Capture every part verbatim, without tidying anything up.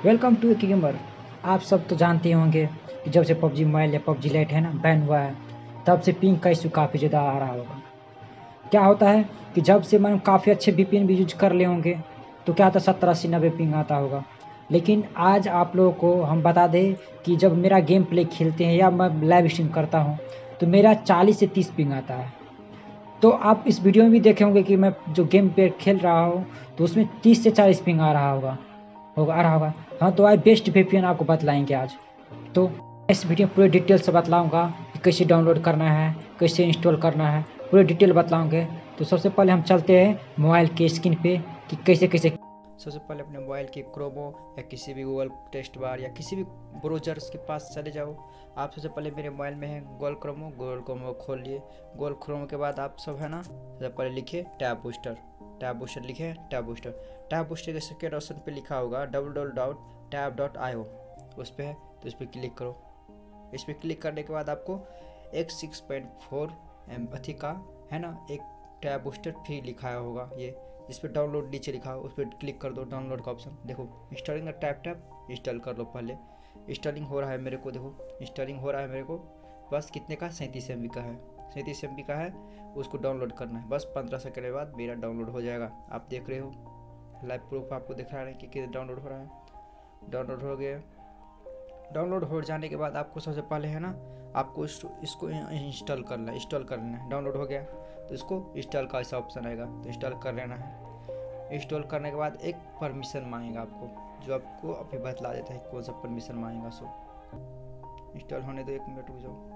Welcome to एक gamer. आप सब तो जानते होंगे कि जब से पबजी मोबाइल या पबजी लाइट है ना बैन हुआ है, तब से पिंग का इशू काफ़ी ज़्यादा आ रहा होगा। क्या होता है कि जब से मैंने काफ़ी अच्छे वीपीएन भी यूज कर लिए होंगे तो क्या आता सत्तर अस्सी नब्बे पिंग आता होगा। लेकिन आज आप लोगों को हम बता दें कि जब मेरा गेम प्ले खेलते हैं या मैं लाइव स्ट्रीम करता हूँ तो मेरा चालीस से तीस पिंग आता है। तो आप इस वीडियो में भी देखे होंगे कि मैं जो गेम पे खेल रहा हूँ तो उसमें तीस से चालीस पिंग आ रहा होगा होगा आ रहा होगा हाँ, तो आज बेस्ट वीपीएन आपको बतलाएंगे आज। तो इस वीडियो में पूरे डिटेल से बतलाऊंगा कि कैसे डाउनलोड करना है, कैसे इंस्टॉल करना है, पूरे डिटेल बतलाऊंगे। तो सबसे पहले हम चलते हैं मोबाइल के स्क्रीन पे कि कैसे कैसे। सबसे पहले अपने मोबाइल की क्रोमो या किसी भी गूगल टेस्ट बार या किसी भी ब्राउज़र के पास चले जाओ। आप सबसे पहले मेरे मोबाइल में है गूगल क्रोमो, गूगल क्रोमो खोल लिए। गूगल क्रोमो के बाद आप सब है ना सबसे पहले लिखे टैब बूस्टर, टैब बूस्टर लिखे टैब बूस्टर। टैब बूस्टर के सेकेंड ऑप्शन पे लिखा होगा W W dot tab dot I O, उस पर है तो इस पर क्लिक करो। इस पर क्लिक करने के बाद आपको एक सिक्स पॉइंट फोर एम अथी का है ना एक टैब बूस्टर फ्री लिखाया होगा, ये जिस पर डाउनलोड नीचे लिखा हो उस पर क्लिक कर दो। डाउनलोड का ऑप्शन देखो, इंस्टॉलिंग का टैप टैप इंस्टॉल कर लो। पहले इंस्टॉलिंग हो रहा है मेरे को, देखो इंस्टॉलिंग हो रहा है मेरे को। बस कितने का सैंतीस एम बी का है, सैंतीस एम बी का है, उसको डाउनलोड करना है। बस पंद्रह सेकंड के बाद मेरा डाउनलोड हो जाएगा। आप देख रहे हो लाइव प्रूफ आपको दिखा रहे हैं कि कितने डाउनलोड हो रहा है। डाउनलोड हो गया। डाउनलोड हो जाने के बाद आपको सबसे पहले है ना आपको इसको इंस्टॉल करना है, इंस्टॉल कर लेना है। डाउनलोड हो गया तो इसको इंस्टॉल का ऐसा ऑप्शन आएगा तो इंस्टॉल कर लेना है। इंस्टॉल करने के बाद एक परमिशन मांगेगा आपको, जो आपको अभी बतला देता है कौन सा परमिशन मांगेगा। सो इंस्टॉल होने दो, एक मिनट रुक जाओ।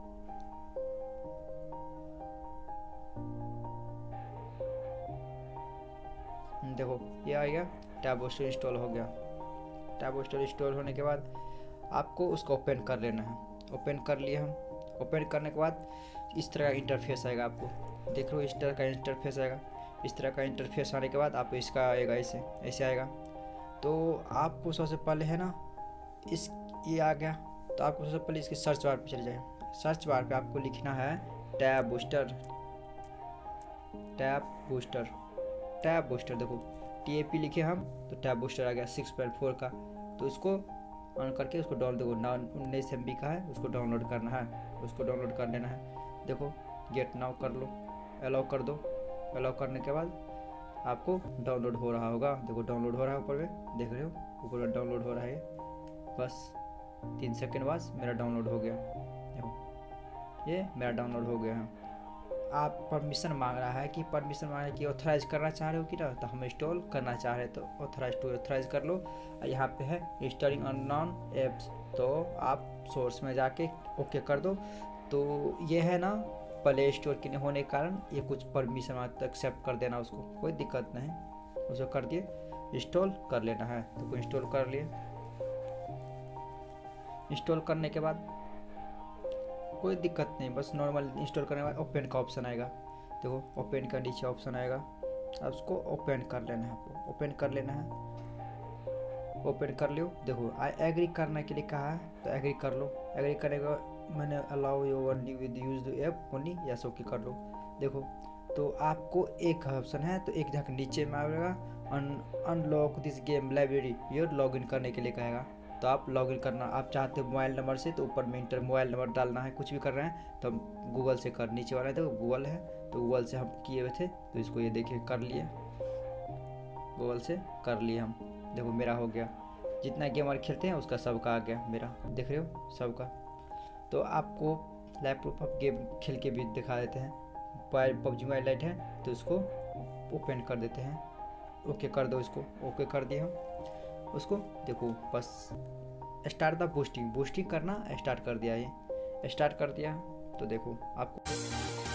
देखो ये आ गया, टैब बूस्टर इंस्टॉल हो गया। टैब बूस्टर इंस्टॉल होने के बाद आपको उसको ओपन कर लेना है। ओपन कर लिए हम। ओपन करने के बाद इस तरह का इंटरफेस आएगा, आपको देख लो इस तरह का इंटरफेस आएगा। इस तरह का इंटरफेस आने के बाद आपको इसका आएगा ऐसे ऐसे आएगा। तो आपको सबसे पहले है ना इस ये आ गया तो आपको सबसे पहले इसके सर्च बार पे चले जाए। सर्च बार पे आपको लिखना है tab booster, tab booster, tab booster. देखो टी ए पी लिखे हम तो टैब बूस्टर आ गया सिक्स पॉइंट फोर का। तो इसको ऑन करके उसको डाउन देखो ना उन्नीस एम बी का है, उसको डाउनलोड करना है, उसको डाउनलोड कर लेना है। देखो गेट नाउ कर लो, अलाउ कर दो। अलाउ करने के बाद आपको डाउनलोड हो रहा होगा। देखो डाउनलोड हो रहा है, ऊपर में देख रहे हो ऊपर में डाउनलोड हो रहा है। बस तीन सेकंड बाद मेरा डाउनलोड हो गया। देखो ये मेरा डाउनलोड हो गया है। आप परमिशन मांग रहा है कि परमिशन मांग रहा है कि ऑथराइज करना चाह रहे हो कि ना, तो हम इंस्टॉल करना चाह रहे हैं तो ऑथराइज टू ऑथराइज कर लो। यहाँ पे है इंस्टॉलिंग अननोन एप्स, तो आप सोर्स में जाके ओके कर दो। तो ये है ना प्ले स्टोर के होने के कारण ये कुछ परमिशन एक्सेप्ट कर देना, उसको कोई दिक्कत नहीं, उसको कर दिए। इंस्टॉल कर लेना है तो इंस्टॉल कर लिए। इंस्टॉल करने के बाद कोई दिक्कत नहीं, बस नॉर्मल इंस्टॉल करने के बाद ओपन का ऑप्शन आएगा। देखो ओपन का नीचे ऑप्शन आएगा, अब उसको ओपन कर लेना है। आपको ओपन कर लेना है। ओपन कर लो। देखो आई एग्री करने के लिए कहा है तो एग्री कर लो। एग्री करने का मैंने allow your with use the app only yes okay कर लो। देखो तो आपको एक ऑप्शन है तो एक जगह नीचे में आएगा unlock this game library, your log in करने के लिए कहेगा। तो आप लॉगिन करना आप चाहते हो मोबाइल नंबर से, तो ऊपर में इंटर मोबाइल नंबर डालना है। कुछ भी कर रहे हैं तो हम गूगल से कर, नीचे वाला है तो गूगल है तो गूगल से हम किए हुए थे तो इसको ये देखिए कर लिए, गूगल से कर लिए हम। देखो मेरा हो गया, जितना गेमर खेलते हैं उसका सबका आ गया मेरा, देख रहे हो सबका। तो आपको लाइव प्रूफ आप गेम खेल के भी दिखा देते हैं। पबजी मोबाइल लाइट है तो इसको ओपन कर देते हैं, ओके कर दो। इसको ओके कर दिए हम उसको। देखो बस स्टार्ट द बूस्टिंग, बूस्टिंग करना स्टार्ट कर दिया, ये स्टार्ट कर दिया। तो देखो आपको